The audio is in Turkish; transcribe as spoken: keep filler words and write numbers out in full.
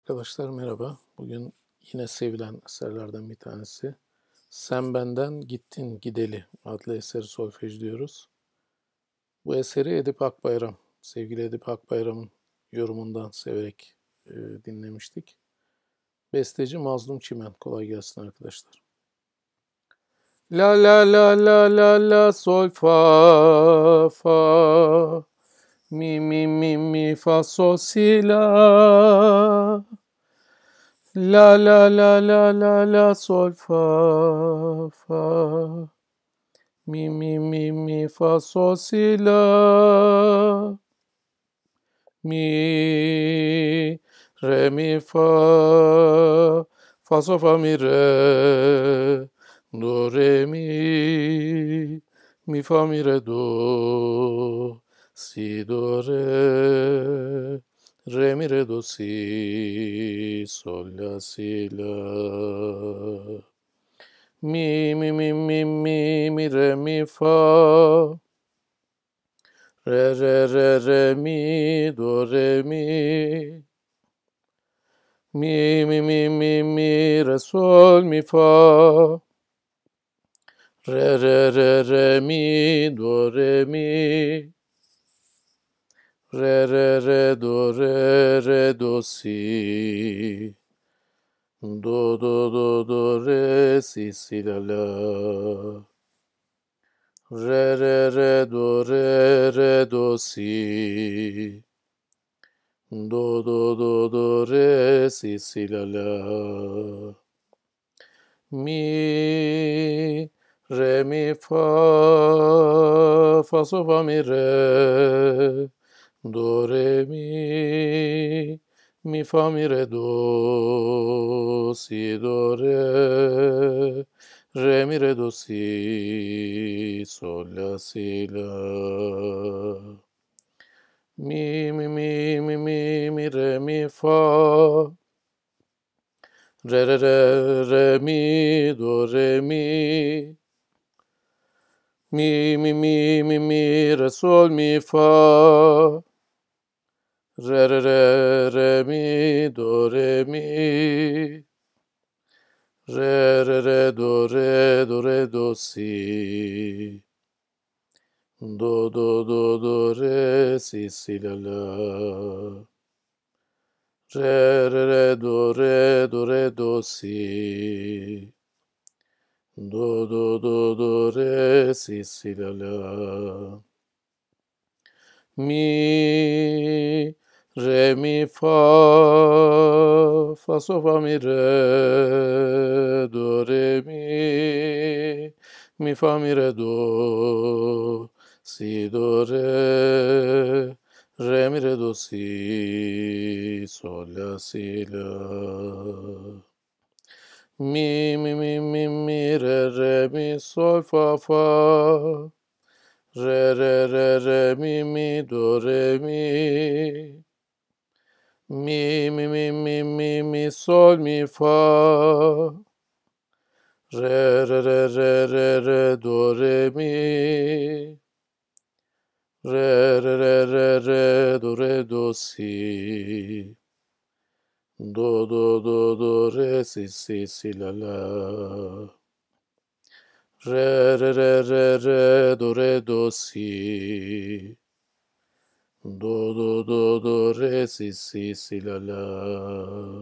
Arkadaşlar merhaba. Bugün yine sevilen eserlerden bir tanesi. Sen Benden Gittin Gideli adlı eseri solfejliyoruz. Bu eseri Edip Akbayram, sevgili Edip Akbayram'ın yorumundan severek e, dinlemiştik. Besteci Mazlum Çimen. Kolay gelsin arkadaşlar. La la la la la la sol fa fa mi mi mi mi fa sol si la. La la la la la la sol fa fa mi mi mi mi fa sol si la mi re mi fa fa sol fa mi re do re mi mi fa mi re do si do re re mi re do si sol la si la mi mi mi mi mi mi re mi fa re re re re mi do re mi mi mi mi mi mi re sol mi fa re re re re mi do re mi re re re do re re do si do do do do re si si la la re re re do re re do si do do do do re si si la la mi re mi fa fa sol fa mi re do re mi mi fa mi re do si do re re mi re do si sol la si la mi mi mi mi mi mi re mi fa re re re re mi do re mi mi mi mi mi mi re sol mi fa re re re re mi do re mi re re re do re do re do si do do do do re si si la la re re re do re do re do si do do do do re si si la la mi re mi fa fa sol fa mi re do re mi mi fa mi re do si do re re mi re do si sol la si la mi mi mi mi mi re re mi sol fa fa re re re re mi mi do re mi mi mi mi mi mi mi sol mi fa re re re re re re do re mi re re re re re do re do si do do do do re si si si la la re re re re re do re do si do do do do re si si si la la